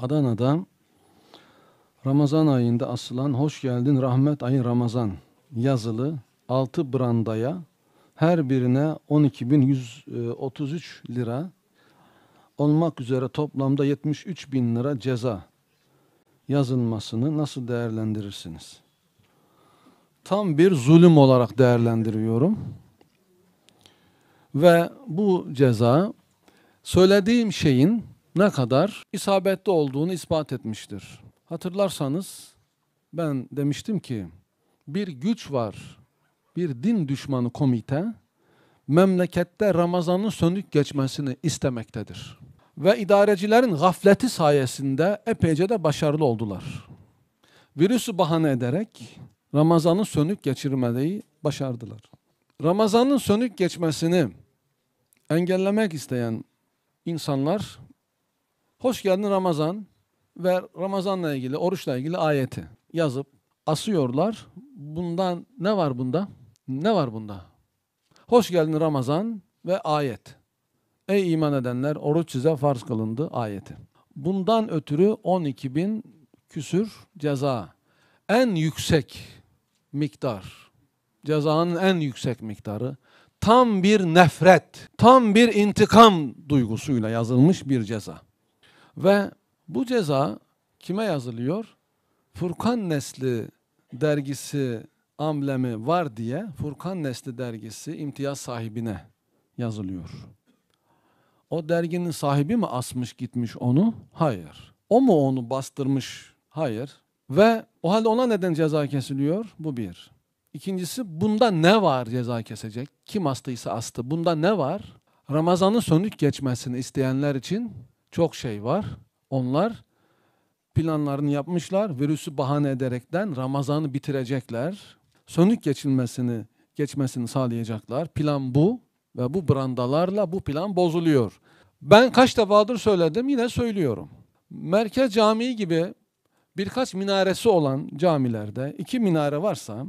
Adana'da Ramazan ayında asılan "Hoş geldin rahmet ayı Ramazan" yazılı 6 brandaya her birine 12.133 lira olmak üzere toplamda 73.000 lira ceza yazılmasını nasıl değerlendirirsiniz? Tam bir zulüm olarak değerlendiriyorum. Ve bu ceza söylediğim şeyin ne kadar isabetli olduğunu ispat etmiştir. Hatırlarsanız ben demiştim ki bir güç var, bir din düşmanı komite memlekette Ramazan'ın sönük geçmesini istemektedir. Ve idarecilerin gafleti sayesinde epeyce de başarılı oldular. Virüsü bahane ederek Ramazan'ın sönük geçirmeyi başardılar. Ramazan'ın sönük geçmesini engellemek isteyen insanlar "Hoş geldin Ramazan" ve Ramazan'la ilgili, oruçla ilgili ayeti yazıp asıyorlar. Bundan ne var bunda? Ne var bunda? Hoş geldin Ramazan ve ayet. Ey iman edenler, oruç size farz kılındı ayeti. Bundan ötürü 12.000 küsür ceza. En yüksek miktar, cezanın en yüksek miktarı tam bir nefret, tam bir intikam duygusuyla yazılmış bir ceza. Ve bu ceza kime yazılıyor? Furkan Nesli dergisi amblemi var diye Furkan Nesli dergisi imtiyaz sahibine yazılıyor. O derginin sahibi mi asmış gitmiş onu? Hayır. O mu onu bastırmış? Hayır. Ve o halde ona neden ceza kesiliyor? Bu bir. İkincisi, bunda ne var ceza kesecek? Kim astıysa astı. Bunda ne var? Ramazan'ın sönük geçmesini isteyenler için çok şey var. Onlar planlarını yapmışlar. Virüsü bahane ederekten Ramazan'ı bitirecekler. Sönük geçmesini sağlayacaklar. Plan bu ve bu brandalarla bu plan bozuluyor. Ben kaç defadır söyledim, yine söylüyorum. Merkez Camii gibi birkaç minaresi olan camilerde 2 minare varsa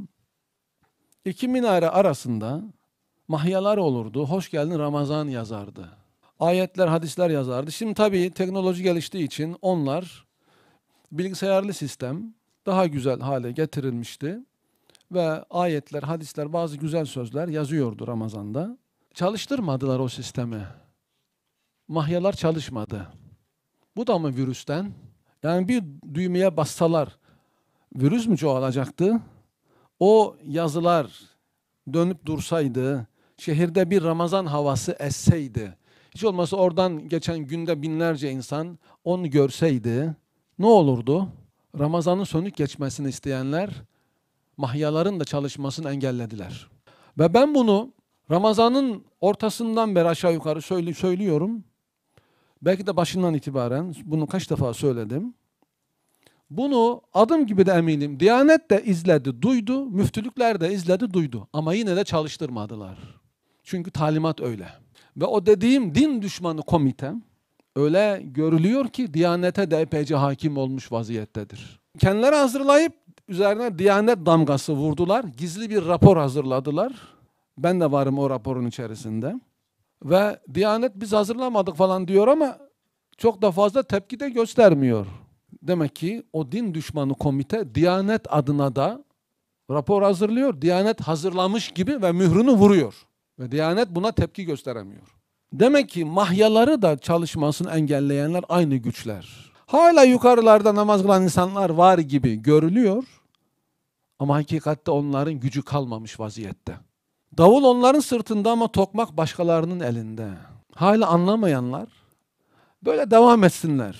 2 minare arasında mahyalar olurdu. Hoş geldin Ramazan yazardı. Ayetler, hadisler yazardı. Şimdi tabii teknoloji geliştiği için onlar bilgisayarlı sistem daha güzel hale getirilmişti. Ve ayetler, hadisler, bazı güzel sözler yazıyordu Ramazan'da. Çalıştırmadılar o sistemi. Mahyalar çalışmadı. Bu da mı virüsten? Yani bir düğmeye bassalar virüs mü çoğalacaktı? O yazılar dönüp dursaydı, şehirde bir Ramazan havası esseydi, hiç olmazsa oradan geçen günde binlerce insan onu görseydi, ne olurdu? Ramazan'ın sönük geçmesini isteyenler mahyaların da çalışmasını engellediler. Ve ben bunu Ramazan'ın ortasından beri aşağı yukarı söylüyorum. Belki de başından itibaren bunu kaç defa söyledim. Bunu adım gibi de eminim. Diyanet de izledi, duydu. Müftülükler de izledi, duydu. Ama yine de çalıştırmadılar. Çünkü talimat öyle. Ve o dediğim din düşmanı komite öyle görülüyor ki Diyanete de epeyce hakim olmuş vaziyettedir. Kendileri hazırlayıp üzerine Diyanet damgası vurdular. Gizli bir rapor hazırladılar. Ben de varım o raporun içerisinde. Ve Diyanet biz hazırlamadık falan diyor ama çok da fazla tepki de göstermiyor. Demek ki o din düşmanı komite Diyanet adına da rapor hazırlıyor. Diyanet hazırlamış gibi ve mührünü vuruyor. Ve Diyanet buna tepki gösteremiyor. Demek ki mahyaları da çalışmasını engelleyenler aynı güçler. Hala yukarılarda namaz kılan insanlar var gibi görülüyor. Ama hakikatte onların gücü kalmamış vaziyette. Davul onların sırtında ama tokmak başkalarının elinde. Hala anlamayanlar böyle devam etsinler.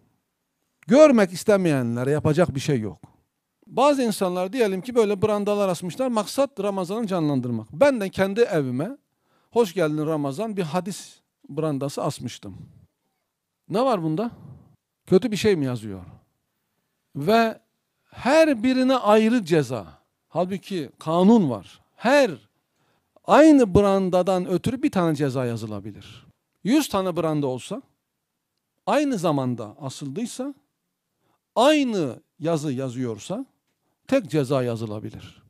Görmek istemeyenlere yapacak bir şey yok. Bazı insanlar diyelim ki böyle brandalar asmışlar. Maksat Ramazan'ı canlandırmak. Ben de kendi evime "Hoş geldin Ramazan" bir hadis brandası asmıştım. Ne var bunda? Kötü bir şey mi yazıyor? Ve her birine ayrı ceza. Halbuki kanun var. Aynı brandadan ötürü bir tane ceza yazılabilir. 100 tane branda olsa, aynı zamanda asıldıysa, aynı yazı yazıyorsa tek ceza yazılabilir.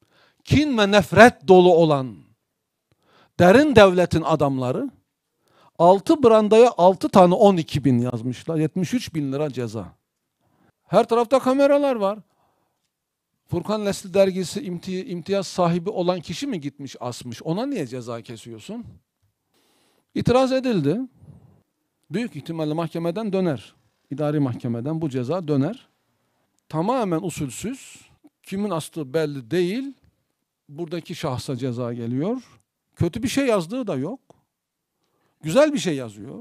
Kin ve nefret dolu olan derin devletin adamları 6 brandaya 6 tane 12 bin yazmışlar. 73 bin lira ceza. Her tarafta kameralar var. Furkan Nesli dergisi imtiyaz sahibi olan kişi mi gitmiş asmış? Ona niye ceza kesiyorsun? İtiraz edildi. Büyük ihtimalle mahkemeden döner. İdari mahkemeden bu ceza döner. Tamamen usulsüz. Kimin astığı belli değil. Buradaki şahsa ceza geliyor. Kötü bir şey yazdığı da yok. Güzel bir şey yazıyor.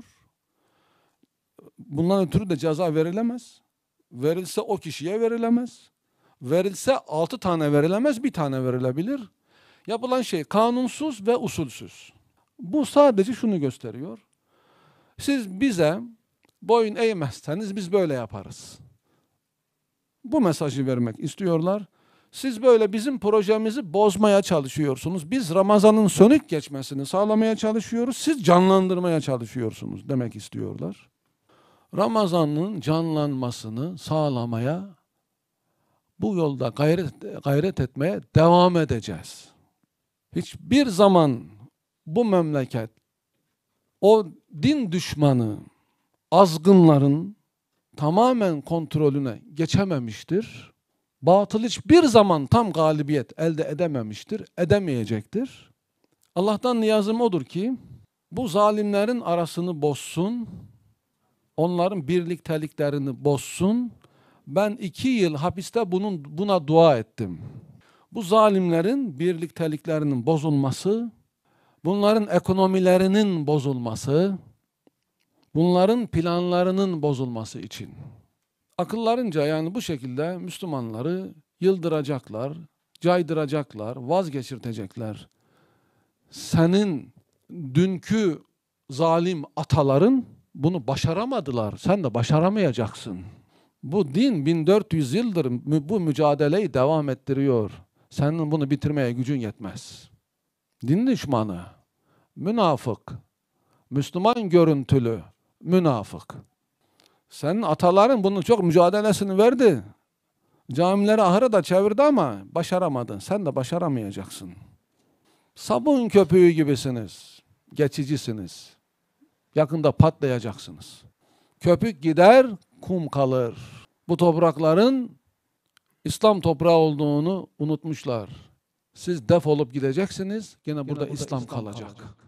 Bundan ötürü de ceza verilemez. Verilse o kişiye verilemez. Verilse 6 tane verilemez, 1 tane verilebilir. Yapılan şey kanunsuz ve usulsüz. Bu sadece şunu gösteriyor. Siz bize boyun eğmezseniz biz böyle yaparız. Bu mesajı vermek istiyorlar. Siz böyle bizim projemizi bozmaya çalışıyorsunuz. Biz Ramazan'ın sönük geçmesini sağlamaya çalışıyoruz. Siz canlandırmaya çalışıyorsunuz demek istiyorlar. Ramazan'ın canlanmasını sağlamaya bu yolda gayret etmeye devam edeceğiz. Hiçbir zaman bu memleket o din düşmanı azgınların tamamen kontrolüne geçememiştir. Batıl hiçbir zaman tam galibiyet elde edememiştir, edemeyecektir. Allah'tan niyazım odur ki bu zalimlerin arasını bozsun, onların birlikteliklerini bozsun. Ben 2 yıl hapiste buna dua ettim. Bu zalimlerin birlikteliklerinin bozulması, bunların ekonomilerinin bozulması, bunların planlarının bozulması için. Akıllarınca yani bu şekilde Müslümanları yıldıracaklar, caydıracaklar, vazgeçirtecekler. Senin dünkü zalim ataların bunu başaramadılar. Sen de başaramayacaksın. Bu din 1400 yıldır bu mücadeleyi devam ettiriyor. Senin bunu bitirmeye gücün yetmez. Din düşmanı, münafık, Müslüman görüntülü, münafık. Senin ataların bunun çok mücadelesini verdi. Camileri ahıra da çevirdi ama başaramadın. Sen de başaramayacaksın. Sabun köpüğü gibisiniz. Geçicisiniz. Yakında patlayacaksınız. Köpük gider, kum kalır. Bu toprakların İslam toprağı olduğunu unutmuşlar. Siz defolup gideceksiniz, gene burada İslam kalacak.